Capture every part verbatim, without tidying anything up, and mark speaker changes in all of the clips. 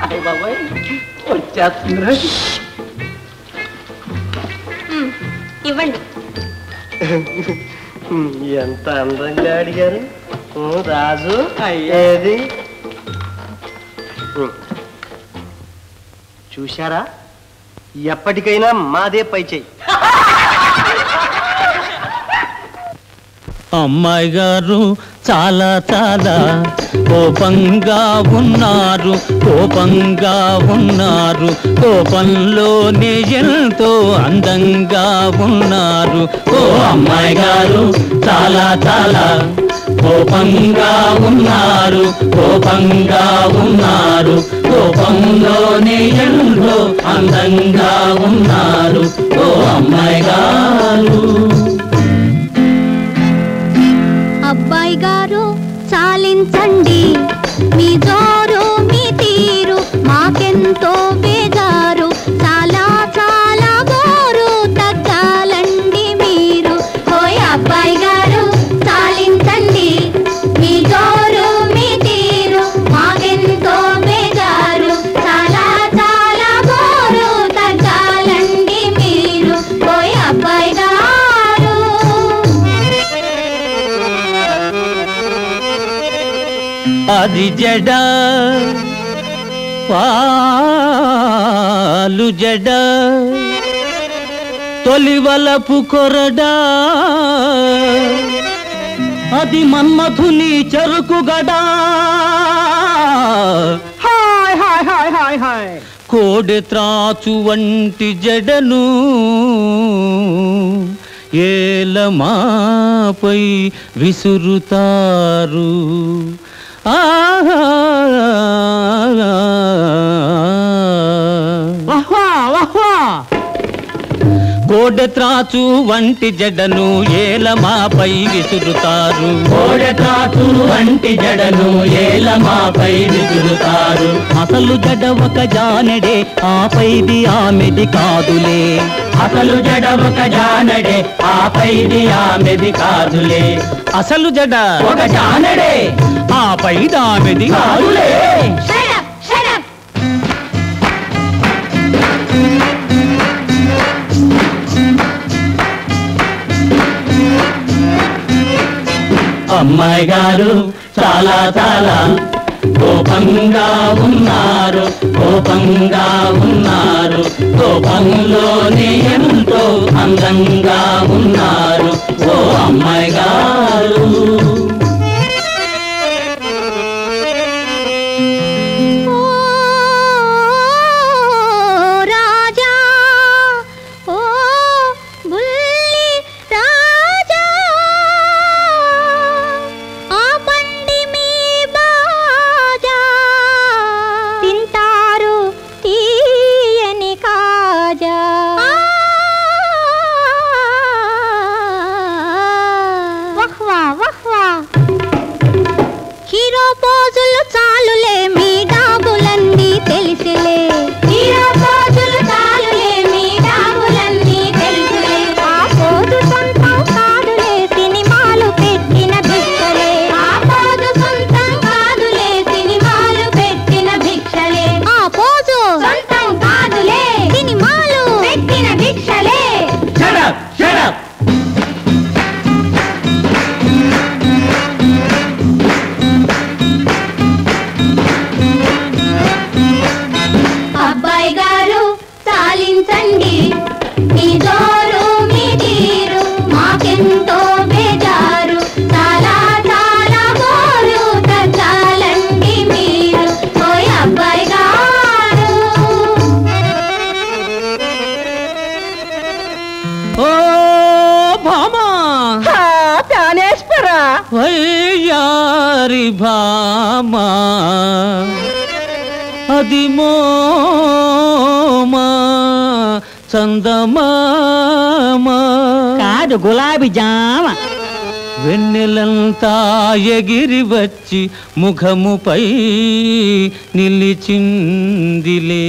Speaker 1: అయ్య బాబాయ్ వచ్చేస్తుందిరా.
Speaker 2: ఇవ్వండి.
Speaker 1: ఎంత అందంగా అడిగారు రాజు. అయ్యేది చూశారా, ఎప్పటికైనా మాదే పై చెయ్యి.
Speaker 3: అమ్మాయి గారు చాలా చాలా కోపంగా ఉన్నారు, కోపంగా ఉన్నారు, కోపంలోనే ఎంతో అందంగా ఉన్నారు. ఓ అమ్మాయి గారు చాలా చాలా కోపంగా ఉన్నారు, కోపంగా ఉన్నారు, కోపంలోనే ఎంతో అందంగా ఉన్నారు. ఓ అమ్మాయి గారు.
Speaker 4: అబ్బాయి గారు చాలించండి మీ జోరు మీ తీరు, మాకెంతో బేజారు, చాలా చాలా బోరు, తగ్గాలండి మీరు. ఓయ్ అబ్బాయి గారు చాలించండి మీ జోరు మీ తీరు, మాకెంతో బేజారు, చాలా చాలా బోరు, తగ్గాలండి మీరు. ఓయ్ అబ్బాయి గారు.
Speaker 3: అది జడ పాలు జడ తొలివలపు కొరడా, అది మన్మధుని చెరుకు గడా.
Speaker 1: Hi hi hi hi hi.
Speaker 3: కోడె త్రాచు వంటి జడను ఏలమాపై విసురుతారు. ఆహా కోడె త్రాచు వంటి జడను ఏలమాపై విసురుతారు, కోడె త్రాచు వంటి జడను ఏలమాపై విసురుతారు. అసలు జడ ఒక జానడే ఆపైది ఆమెది కాదులే, అసలు జడ ఒక జానడే ఆపైది ఆమెది కాదులే. అసలు జడ ఒక జానడే ఆపైది ఆమెది కాదులే. అమ్మాయి గారు చాలా చాలా కోపంగా ఉన్నారు, కోపంగా ఉన్నారు, కోపంలోనే ఎంతో అందంగా ఉన్నారు. ఓ అమ్మాయి గారు.
Speaker 4: హీరో పోజులు చాలులే మీ డాబులన్నీ తెలిసిలే, హీరో పోజులు చాలులే మీ డాబులన్నీ తెలిసిలే. ఆ పోజు సొంతం కాదులే సినిమాలు పెట్టిన భిక్షలే, ఆ పోజు సొంతం కాదులే సినిమాలు పెట్టిన భిక్షలే. ఆ పోజు సొంతం కాదులే సినిమాలు పెట్టిన భిక్షలే.
Speaker 3: Shut up! Shut up!
Speaker 4: అబ్బాయి గారు చాలించండి మీ జోరు మీ తీరు, మాకెంతో బేజారు, చాలా చాలా బోరు, తగ్గాలండి మీరు. ఓయ్ అబ్బాయి గారు.
Speaker 3: ఓ భామా
Speaker 1: ప్రాణేశ్వర.
Speaker 3: వయ్యారి భామా అది మోమా చందమామా
Speaker 1: కాదు గులాబీ జామ.
Speaker 3: వెన్నెలంతా ఎగిరి వచ్చి ముఖముపై నిలిచిందిలే,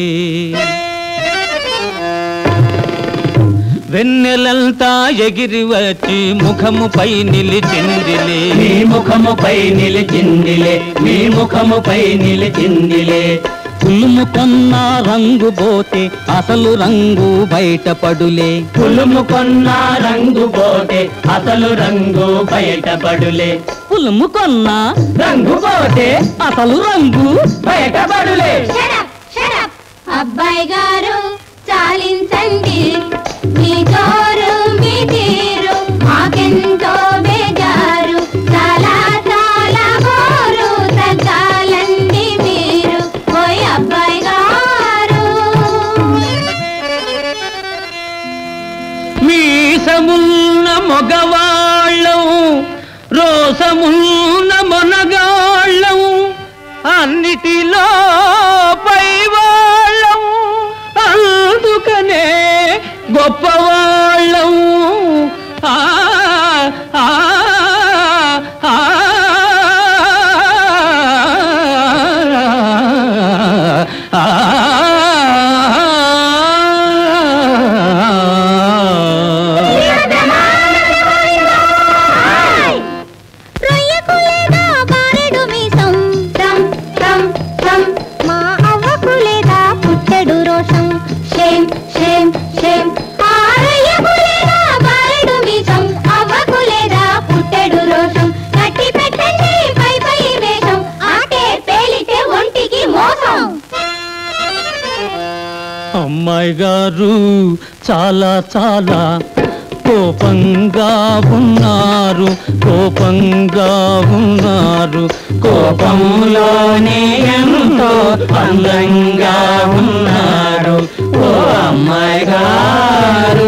Speaker 3: వెన్నెలంతా ఎగిరి వచ్చి ముఖముపై నిలిచిందిలే, మీ ముఖముపై నిలిచిందిలే, మీ ముఖముపై నిలిచిందిలే. పులుము కొన్న రంగు పోతే అసలు రంగు బయటపడులే.
Speaker 5: పులుము కొన్న రంగు పోతే అసలు రంగు బయటపడులే.
Speaker 3: పులుము కొన్న
Speaker 5: రంగు పోతే
Speaker 3: అసలు రంగు
Speaker 5: బయటపడులే.
Speaker 4: అబ్బాయి గారు చాలించండి మీ జోరు మీ తీరు మాకెంతో బేజారు చాలా చాలా గోరు తగ్గాలండి మీరు ఓయ్ అబ్బాయి గారు.
Speaker 3: మీసమున్న మగవాళ్ళం రోసమున్న మొనగాళ్ళం అన్నిటిలో పైవాళ్ళం అందుకనే గొప్పవాళ్ళం. ఆ ఆ ఆ అమ్మాయి గారు చాలా చాలా కోపంగా ఉన్నారు, కోపంగా ఉన్నారు.
Speaker 5: కోపంలోనే ఎంతో అందంగా ఉన్నారు ఓ అమ్మాయి గారు.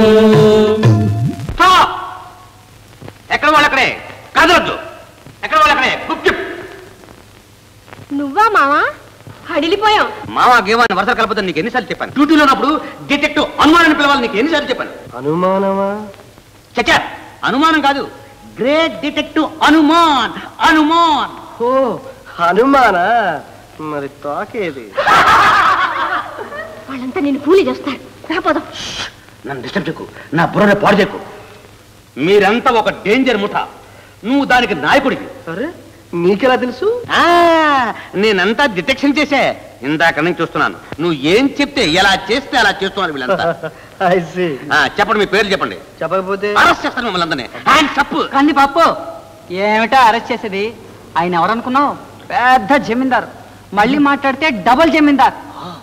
Speaker 1: ఎక్కడ వాళ్ళు అక్కడే కదలొద్దు, ఎక్కడ వాళ్ళు అక్కడే గుప్చుప్.
Speaker 2: నువ్వా మావా? హడిలిపోయాం.
Speaker 1: మావా గేవాన్ని వరుస కలపదని నీకు ఎన్నిసార్లు చెప్పాను? డ్యూటీలో ఉన్నప్పుడు డిటెక్టివ్ అనుమానాన్ని పిలవాలి నీకు ఎన్నిసార్లు చెప్పాను? అనుమానమా? చచ్చా, అనుమానం కాదు, గ్రేట్ డిటెక్టివ్ అనుమాన్. అనుమాన్. ఓ హనుమానా? మరి తాకేది
Speaker 2: వాళ్ళంతా నేను కూలి చేస్తాడు. రాపోదాం.
Speaker 1: నన్ను డిస్టర్బ్ చేయకు, నా బుర్రని పాడు చేయకు. మీరంతా ఒక డేంజర్ ముఠ, నువ్వు దానికి నాయకుడికి. సరే, నీకెలా తెలుసు? నేనంతా డిటెక్షన్ చేసే ఇందాక నుంచి చూస్తున్నాను. నువ్వు ఏం చెప్తే ఎలా చేస్తే అలా చేస్తున్నారు వీళ్ళంతా. చెప్పండి, మీ పేర్లు చెప్పండి. చెప్పకపోతే అరెస్ట్ చేస్తాను మిమ్మల్ని అందరినీ. తప్పు
Speaker 6: కంది పప్పు ఏమిటా అరెస్ట్ చేసేది? ఆయన ఎవరనుకున్నావు? పెద్ద జమీందారు. మళ్ళీ మాట్లాడితే డబుల్ జమీందార్.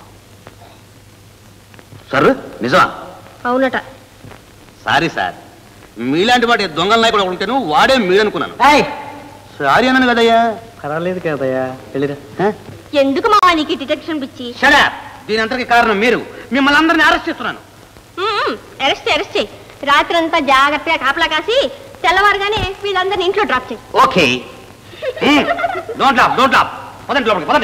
Speaker 1: సార్ నిజమా?
Speaker 2: అవునట.
Speaker 1: సారీ సార్, మీలాంటి వాటి దొంగల నాయకుడు ఉంటేను వాడే మీరనుకున్నాను. సారీ అన్నాను కదయ్యా. పర్వాలేదు కదయ్యా, వెళ్ళిరా.
Speaker 2: ఎందుకు మావా నీకు డిటెక్షన్ పిచ్చి?
Speaker 1: దీని అంతటికి కారణం మీరు. మిమ్మల్ని అందరినీ అరెస్ట్ చేస్తున్నాను.
Speaker 2: అరెస్ట్ అరెస్ట్ చేయి. రాత్రి అంతా జాగ్రత్తగా కాపలా కాసి తెల్లవారుగానే వీళ్ళందరినీ ఇంట్లో డ్రాప్ చేయి.
Speaker 1: Okay. Don't drop, don't drop. పదండి లోపలికి, పదండి.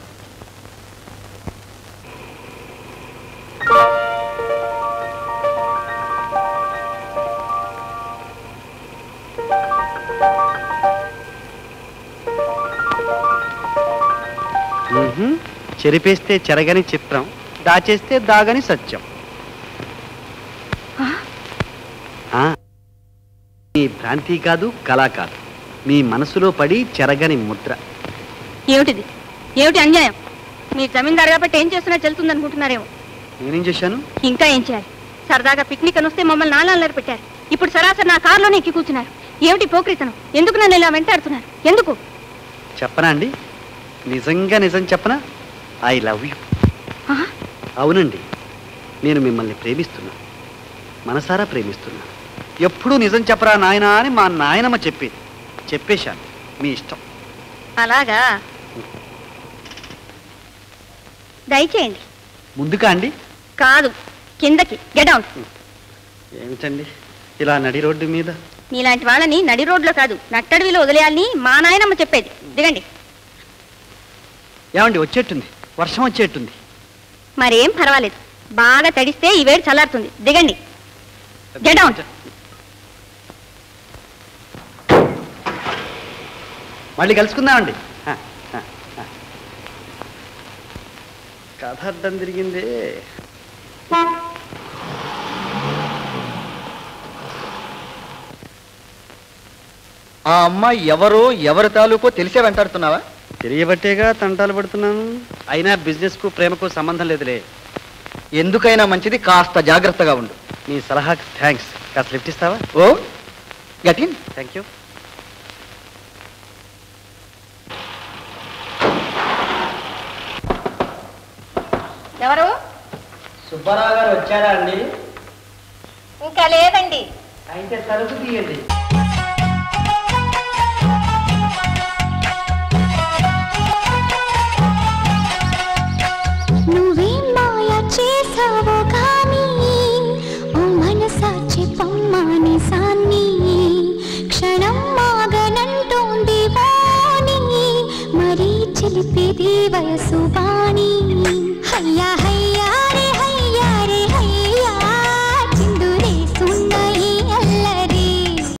Speaker 1: చెరిపేస్తే చెరగని చిత్రం, దాచేస్తే దాగని సత్యం. మీ భ్రాంతి కాదు, కళ కాదు, మీ మనసులో పడి చెరగని ముద్ర.
Speaker 2: ఏమిటిది? ఏమిటి అన్యాయం? మీ జమీందారు కాబట్టి ఏం చేస్తున్నా చెల్లుతుంది అనుకుంటున్నారేమో.
Speaker 1: నేనేం చేశాను?
Speaker 2: ఇంకా ఏం చేయాలి? సరదాగా పిక్నిక్ అని వస్తే మమ్మల్ని నాలుగు పెట్టారు. ఇప్పుడు సరాసరి నా కారులోనే ఎక్కి కూర్చున్నారు. ఏమిటి పోక్రితనం? ఎందుకు నన్ను ఇలా వెంటాడుతున్నారు? ఎందుకు
Speaker 1: చెప్పనా అండి? నిజంగా నిజం చెప్పనా? I love you. అవునండి, నేను మిమ్మల్ని ప్రేమిస్తున్నాను, మనసారా ప్రేమిస్తున్నాను. ఎప్పుడూ నిజం చెప్పరా నాయనా అని మా నాయనమ్మ చెప్పేది. చెప్పేశాను, మీ ఇష్టం.
Speaker 2: అలాగా? దయచేయండి.
Speaker 1: ముందుకా అండి?
Speaker 2: కాదు, కిందకి. Get down.
Speaker 1: ఏమిటండి ఇలా నడి రోడ్డు మీద?
Speaker 2: నీలాంటి వాళ్ళని నడి రోడ్లో కాదు, నట్టడివిలో వదిలేయాలని మా నాయనమ్మ చెప్పేది. దిగండి.
Speaker 1: ఏమండి, వచ్చేట్టుంది, వర్షం వచ్చేట్టుంది.
Speaker 2: మరేం పర్వాలేదు, బాగా తడిస్తే ఈ వేడి చల్లారుతుంది. దిగండి. Get down.
Speaker 1: మళ్ళీ కలుసుకుందామండి. కథ అడ్డం తిరిగిందే.
Speaker 7: ఆ అమ్మాయి ఎవరో ఎవరి తాలూకో తెలిసే వెంటాడుతున్నావా?
Speaker 1: తెలియబట్టేగా తంటాలు పడుతున్నాను. అయినా బిజినెస్ కు ప్రేమకు సంబంధం లేదులే.
Speaker 7: ఎందుకైనా మంచిది కాస్త జాగ్రత్తగా ఉండు.
Speaker 1: నీ సలహాకి థ్యాంక్స్. కాస్త లిఫ్ట్ ఇస్తావా?
Speaker 7: Oh get in.
Speaker 1: Thank you.
Speaker 2: ఎవరు?
Speaker 7: సుబ్బారావు గారు వచ్చారా అండి?
Speaker 2: ఇంకా లేదండి.
Speaker 7: అయితే తలుపు తీయండి.
Speaker 4: నువ్వేం మాయ చేసావో కానీ ఓ మనసా చెప్పమ్మాని సాన్ని క్షణం మాగనంటోంది వాణి మరీ చిలిపేది వయసు బా